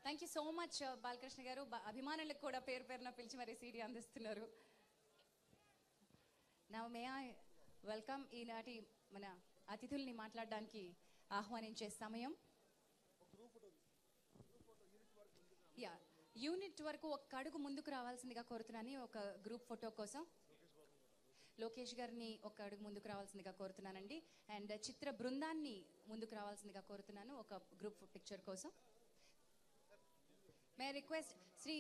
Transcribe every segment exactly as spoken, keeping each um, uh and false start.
Thank you so much Balakrishna garu. అభిమానులకు కూడా పేరు పేరున పిలిచి మరి సీడీ అందిస్తున్నారు. నా మే ఐ వెల్కమ్ ఈనాటి మన అతిథుల్ని మాట్లాడడానికి ఆహ్వానించే సమయం. యా యూనిట్ వరకు ఒక అడుగు ముందుకు రావాల్సిందిగా కోరుతున్నాను. ఒక గ్రూప్ ఫోటో కోసం లోకేష్ గారిని ఒక అడుగు ముందుకు రావాల్సిందిగా కోరుతున్నానండి. అండ్ చిత్ర బృందాన్ని ముందుకు రావాల్సిందిగా కోరుతున్నాను ఒక గ్రూప్ పిక్చర్ కోసం. మే రిక్వెస్ట్ శ్రీ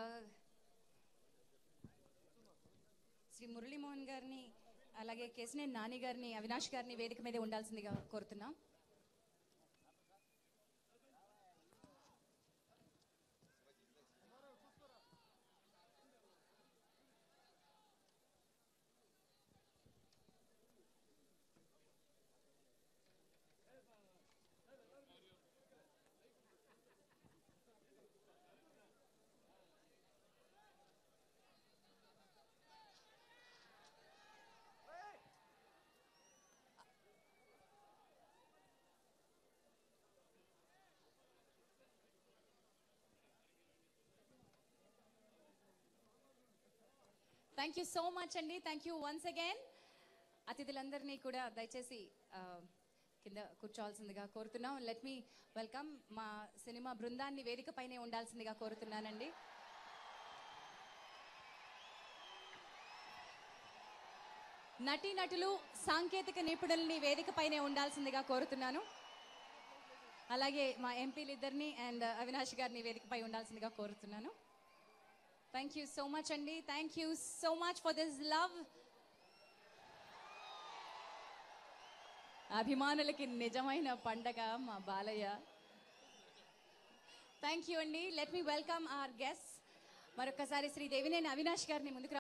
శ్రీ మురళీమోహన్ గారిని అలాగే కేసినేని నాని గారిని అవినాష్ గారిని వేదిక మీద ఉండాల్సిందిగా కోరుతున్నాం. థ్యాంక్ యూ సో మచ్ అండి. Thank you once again. అతిథులందరినీ కూడా దయచేసి కింద కూర్చోవాల్సిందిగా కోరుతున్నాం. లెట్ మీ వెల్కమ్ మా సినిమా బృందాన్ని వేదిక పైనే ఉండాల్సిందిగా కోరుతున్నానండి. నటీనటులు సాంకేతిక నిపుణుల్ని వేదిక పైనే ఉండాల్సిందిగా కోరుతున్నాను. అలాగే మా ఎంపీలు ఇద్దరిని అండ్ అవినాష్ గారిని వేదికపై ఉండాల్సిందిగా కోరుతున్నాను. థ్యాంక్ యూ సో మచ్ అండి. Thank you so much for this love. అభిమానులకి నిజమైన పండగ మా బాలయ్య. థ్యాంక్ యూ అండి. Let me welcome our guest. మరొకసారి శ్రీ దేవినేని అవినాష్ గారిని ముందుకు